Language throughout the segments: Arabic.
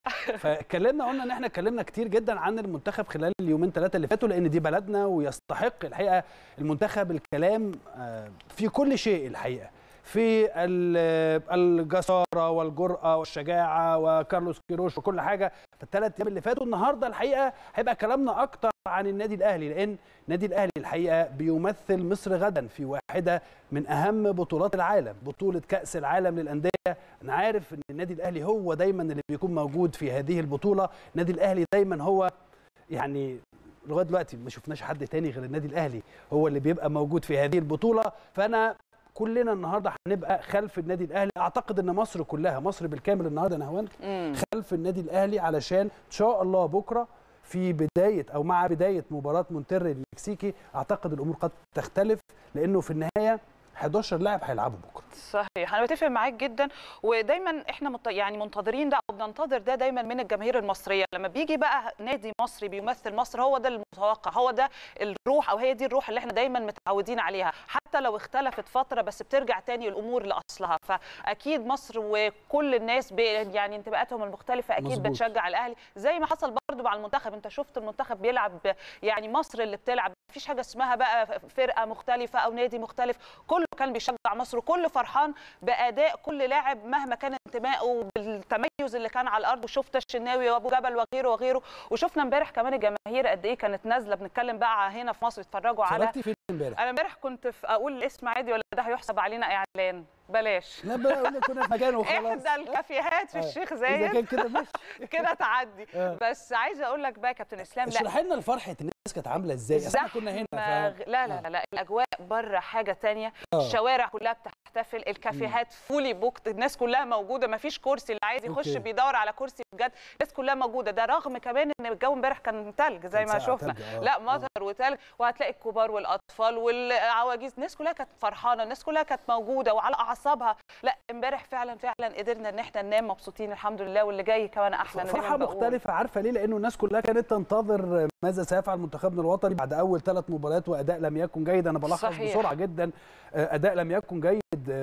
فاتكلمنا قلنا ان احنا اتكلمنا كتير جدا عن المنتخب خلال اليومين ثلاثه اللي فاتوا، لان دي بلدنا ويستحق الحقيقه المنتخب الكلام في كل شيء الحقيقه، في الجساره والجرأه والشجاعه وكارلوس كيروش وكل حاجه في الثلاث ايام اللي فاتوا. النهارده الحقيقه هيبقى كلامنا اكتر عن النادي الاهلي، لان النادي الاهلي الحقيقه بيمثل مصر غدا في واحده من اهم بطولات العالم، بطوله كأس العالم للانديه. انا عارف ان النادي الاهلي هو دايما اللي بيكون موجود في هذه البطوله، النادي الاهلي دايما هو يعني لغايه دلوقتي ما شفناش حد تاني غير النادي الاهلي هو اللي بيبقى موجود في هذه البطوله. فانا كلنا النهارده هنبقى خلف النادي الاهلي، اعتقد ان مصر كلها، مصر بالكامل النهارده نهوان خلف النادي الاهلي، علشان ان شاء الله بكره في بدايه او مع بدايه مباراه مونتري المكسيكي اعتقد الامور قد تختلف، لانه في النهايه 11 لاعب هيلعبوا بكره. صحيح، انا بتفق معاك جدا، ودايما احنا يعني منتظرين ده او بننتظر ده دايما من الجماهير المصريه. لما بيجي بقى نادي مصري بيمثل مصر، هو ده المتوقع، هو ده الروح، او هي دي الروح اللي احنا دايما متعودين عليها، حتى لو اختلفت فتره بس بترجع تاني الامور لاصلها. فاكيد مصر وكل الناس يعني انتماءاتهم المختلفه اكيد مزبوط. بتشجع الاهلي زي ما حصل برضو مع المنتخب. انت شفت المنتخب بيلعب، يعني مصر اللي بتلعب، مفيش حاجه اسمها بقى فرقه مختلفه او نادي مختلف، كله كان بيشجع مصر وكله فرحان باداء كل لاعب مهما كان انتمائه بالتميز اللي كان على الارض. وشفت الشناوي وابو جبل وغيره وغيره، وشفنا امبارح كمان الجماهير قد ايه كانت نازله. بنتكلم بقى هنا في مصر يتفرجوا على انا امبارح كنت اقول الاسم عادي ولا ده هيحسب علينا اعلان؟ بلاش، لا بقى كنا في مكانه وخلاص. احدى الكافيهات في الشيخ زايد اذا كان كده ماشي كده تعدي. بس عايزه اقول لك بقى يا كابتن اسلام، لا اشرح لنا الفرحه الناس كانت عامله ازاي؟ احنا كنا هنا لا لا لا الاجواء بره حاجه ثانيه. الشوارع كلها بتحتفل، الكافيهات فولي بوكت، الناس كلها موجوده، ما فيش كرسي، اللي عايز يخش بيدور على كرسي بجد، الناس كلها موجوده. ده رغم كمان ان الجو امبارح كان ثلج زي ما شفنا، لا مطر وثلج، وهتلاقي الكبار والاطفال والعواجيز، الناس كلها كانت فرحانه، الناس كلها كانت موجوده وعلى اعصابها. لا امبارح فعلا قدرنا ان احنا ننام مبسوطين الحمد لله، واللي جاي كمان احلى. فرحه مختلفه، عارفه ليه؟ لانه الناس كلها كانت تنتظر ماذا سيفعل منتخبنا الوطني بعد اول 3 مباريات واداء لم يكن جيد. انا بلخص بسرعه جدا، اداء لم يكن جيد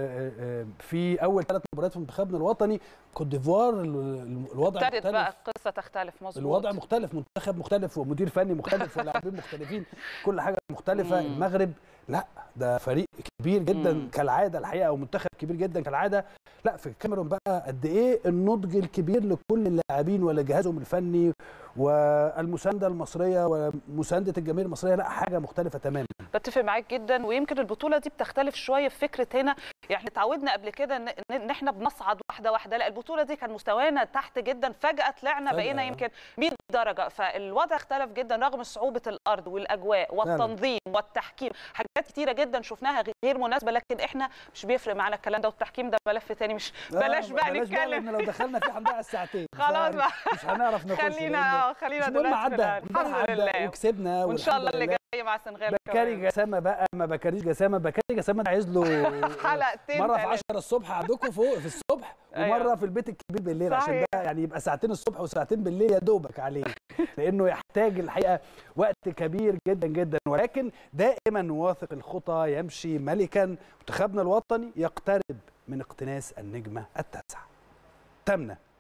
في اول 3 مباريات في منتخبنا الوطني. كوت ديفوار الوضع مختلف، ابتدت بقى القصه تختلف. مظبوط، الوضع مختلف، منتخب مختلف ومدير فني مختلف ولاعبين مختلفين، كل حاجه مختلفه. المغرب لا ده فريق كبير جدا كالعاده الحقيقه، او منتخب كبير جدا كالعاده. لا في الكاميرون بقى قد ايه النضج الكبير لكل اللاعبين ولجهازهم الفني والمسانده المصريه ومسانده الجماهير المصريه، لا حاجه مختلفه تماما. بتفق معاك جدا، ويمكن البطوله دي بتختلف شويه في فكره هنا. يعني اتعودنا قبل كده ان احنا بنصعد واحده واحده، لا البطوله دي كان مستوانا تحت جدا، فجاه طلعنا بقينا يمكن 100 درجه. فالوضع اختلف جدا رغم صعوبه الارض والاجواء والتنظيم والتحكيم، حاجات كتيره جدا شفناها غير مناسبه، لكن احنا مش بيفرق معانا الكلام ده، والتحكيم ده ملف ثاني، مش بلاش بقى نتكلم، لو دخلنا فيه هنضيع الساعتين خلاص بقى مش هنعرف نخش. خلينا دلوقتي الحمد لله وكسبنا، وان شاء الله اللي جاي مع السنغال. بكاري جسامه بقى، ما بكاريش جسامه، بكاري جسامه عايز له حلقتين، مره في 10 الصبح عندكم فوق في الصبح، ومره في البيت الكبير بالليل، عشان ده يعني يبقى ساعتين الصبح وساعتين بالليل يا دوبك عليه، لانه يحتاج الحقيقه وقت كبير جدا جدا. ولكن دائما واثق الخطى يمشي ملكا، منتخبنا الوطني يقترب من اقتناس النجمه التاسعه. تمنى